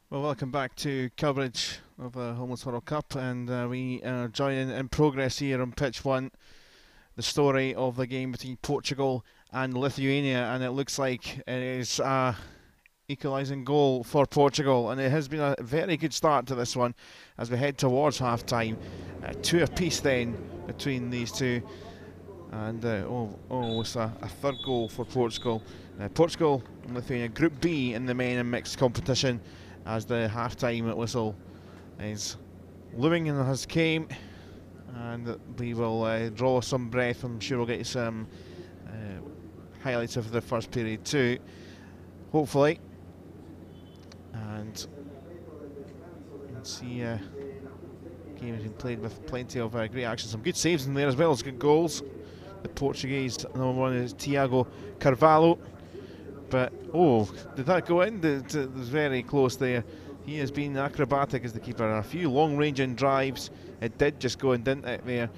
Well, welcome back to coverage of the Homeless World Cup, and we are joining in progress here on pitch one the story of the game between Portugal and Lithuania, and it looks like it is a equalising goal for Portugal, and it has been a very good start to this one as we head towards half time. Two apiece then between these two, and it's a third goal for Portugal. Portugal and Lithuania, Group B in the men and mixed competition, as the half-time whistle is looming and has came, and we will draw some breath. I'm sure we'll get some highlights of the first period too, hopefully, and you can see game has been played with plenty of great action, some good saves in there as well as good goals. The Portuguese number one is Thiago Carvalho, but did that go in? It was very close there. He has been acrobatic as the keeper. A few long-ranging drives. It did just go in, didn't it, there?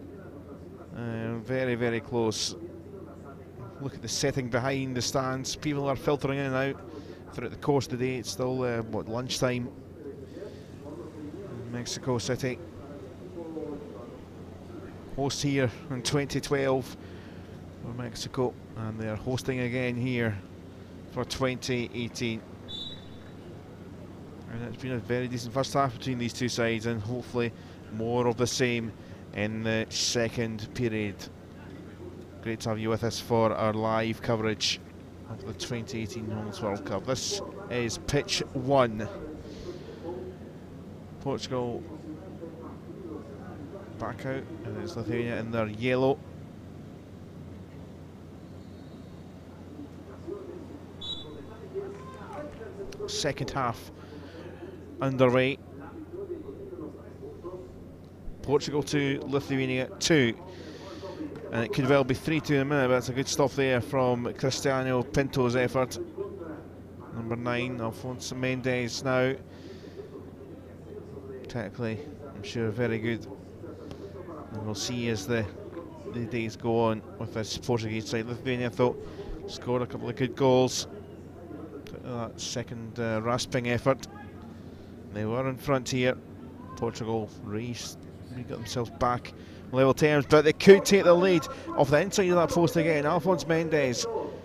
Very, very close. Look at the setting behind the stands. People are filtering in and out throughout the course of the day. It's still, lunchtime in Mexico City. Host here in 2012 for Mexico, and they're hosting again here for 2018. And it's been a very decent first half between these two sides, and hopefully more of the same in the second period. Great to have you with us for our live coverage of the 2018 Homeless World Cup. This is pitch one. Portugal back out, and it's Lithuania in their yellow. Second half underway. Portugal 2, Lithuania 2. And it could well be 3-2 in a minute, but it's a good stop there from Cristiano Pinto's effort. Number 9, Alfonso Mendes now. Technically, I'm sure very good. And we'll see as the days go on with this Portuguese side. Lithuania, thought, scored a couple of good goals. That second rasping effort. They were in front here. Portugal got themselves back level terms, but they could take the lead off the inside of that post again. Alfonso Mendes.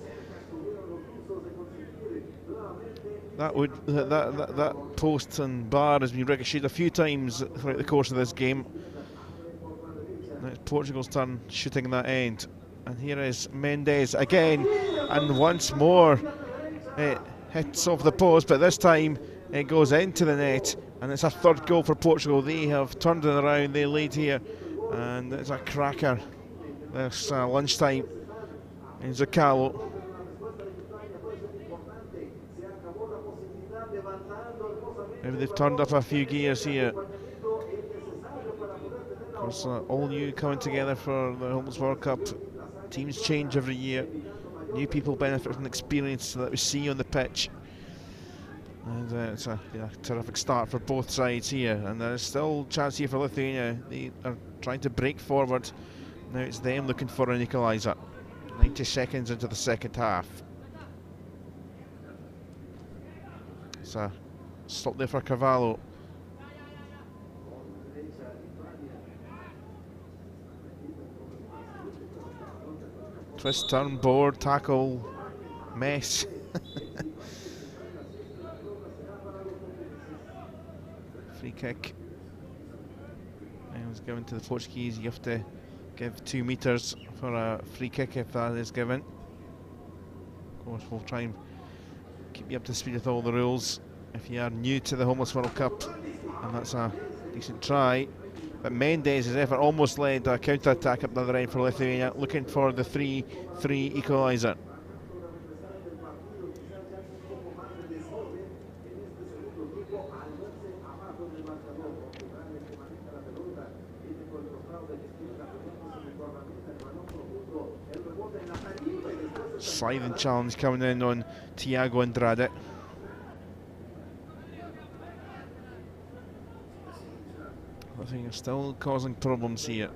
That post and bar has been ricocheted a few times throughout the course of this game. Now it's Portugal's turn shooting that end, and here is Mendes again, and once more it hits off the post, but this time it goes into the net, and it's a third goal for Portugal. They have turned it around, they lead here, and it's a cracker. This lunchtime in Zaccalo. Maybe they've turned up a few gears here. Of course, all new coming together for the Homeless World Cup. Teams change every year. New people benefit from the experience that we see on the pitch. And it's a terrific start for both sides here. And there's still a chance here for Lithuania. They are trying to break forward. Now it's them looking for an equaliser. 90 seconds into the second half. It's a stop there for Carvalho. Twist, turn, board, tackle, mess. Free kick. And it was given to the Portuguese. You have to give 2 metres for a free kick if that is given. Of course, we'll try and keep you up to speed with all the rules if you are new to the Homeless World Cup, and that's a decent try. But Mendes' effort almost led a counter-attack up the other end for Lithuania, looking for the 3-3 equaliser. Sliding challenge coming in on Thiago Andrade. I think it's still causing problems here.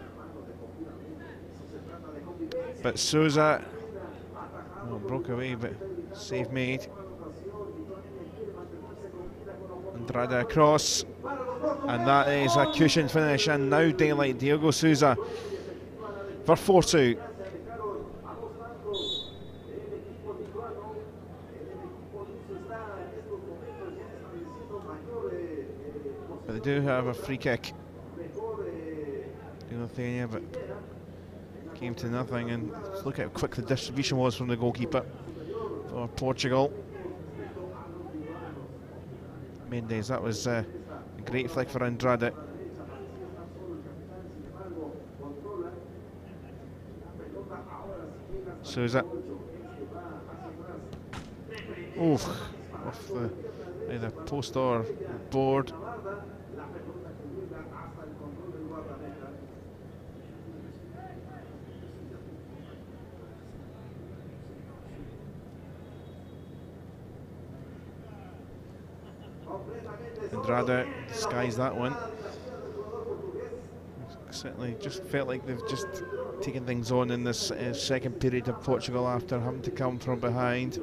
But Souza, well, broke away, but save made. Andrade across, and that is a cushion finish, and now daylight. Diogo Sousa for 4-2. But they do have a free kick in Lithuania, but came to nothing. And look how quick the distribution was from the goalkeeper for Portugal. Mendes, that was a great flick for Andrade. Sousa. Oof, off the either post or board. Andrade disguised that one. Certainly just felt like they've just taken things on in this second period of Portugal after having to come from behind.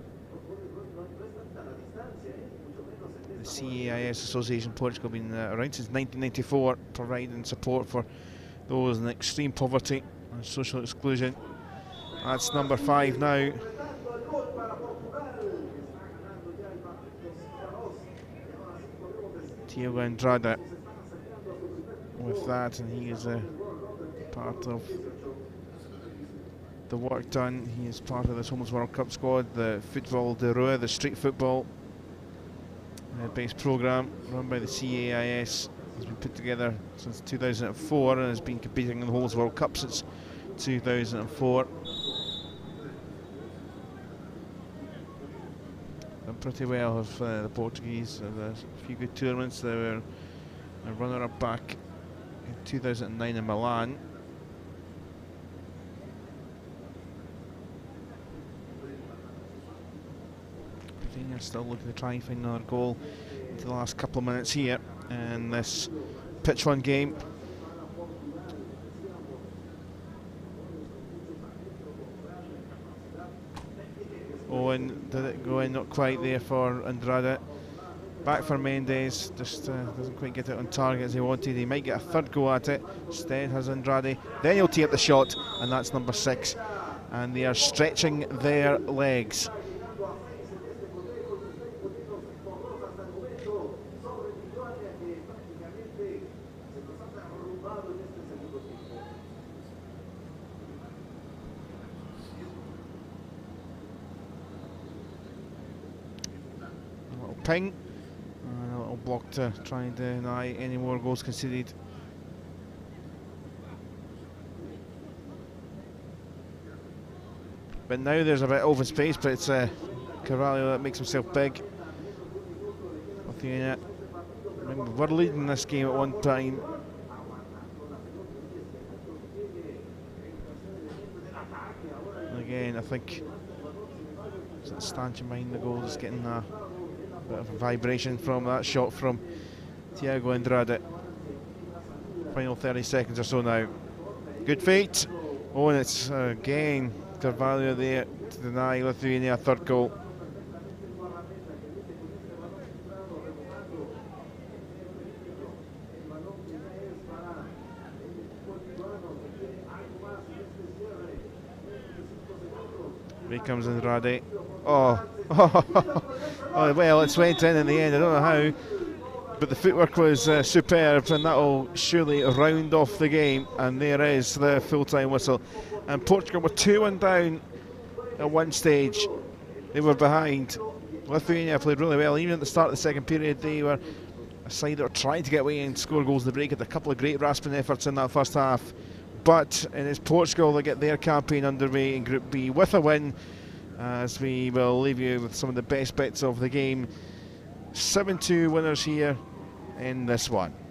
The CAIS Association Portugal been around since 1994, providing support for those in extreme poverty and social exclusion. That's number 5 now. Diogo Andrade with that, and he is a part of the work done. He is part of this Homeless World Cup squad, the Football de Rua, the street football based programme run by the CAIS. Has been put together since 2004 and has been competing in the Homeless World Cup since 2004. Done pretty well of the Portuguese. There's a few good tournaments. They were a runner-up back in 2009 in Milan. Still looking to try and find another goal into the last couple of minutes here in this pitch one game. Owen did it go in, not quite there for Andrade. Back for Mendes, just doesn't quite get it on target as he wanted. He might get a third go at it. Instead has Andrade. Then he'll tee up the shot, and that's number 6. And they are stretching their legs. Ping, and a little block to try and deny any more goals conceded. But now there's a bit of open space, but it's Carvalho that makes himself big. Lithuania, remember, we're leading this game at one time. And again, I think that stanchion behind the goal is getting a bit of a vibration from that shot from Diogo Andrade. Final 30 seconds or so now. Good feet. Oh, and it's again Carvalho there to deny Lithuania a third goal. Here comes Andrade. Oh. Oh, well, it's went in the end. I don't know how, but the footwork was superb, and that will surely round off the game. And there is the full-time whistle. And Portugal were 2-1 down at one stage. They were behind. Lithuania played really well. Even at the start of the second period, they were a side that were trying to get away and score goals in the break. Had a couple of great rasping efforts in that first half. But it is Portugal that get their campaign underway in Group B with a win, as we will leave you with some of the best bits of the game. 7-2 winners here in this one.